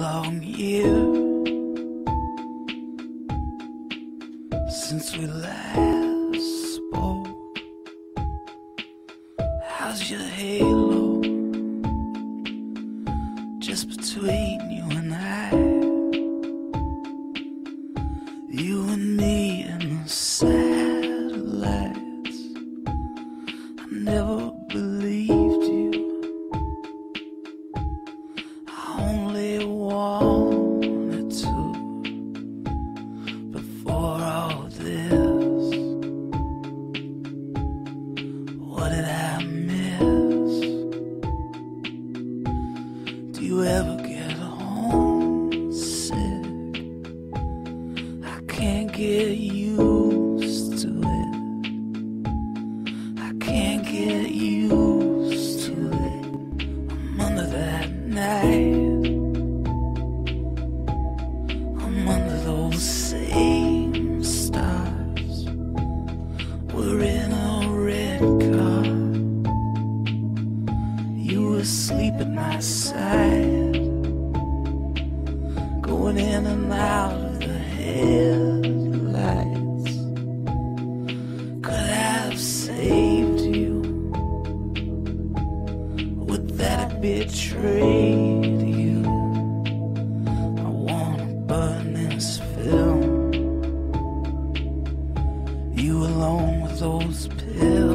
long year since we last spoke. How's your halo just between you and I? You and me and the satellites. I never believed you. I only wanted to. Before all this, what did I miss? Do you ever get homesick? I can't get used to it. I can't get used to it. I'm under that night. I'm under those same stars. We're in a red car. You were asleep at my side, going in and out of the headlights. Could I have saved you? Would that have betrayed you? I wanna burn this film. You alone with those pills.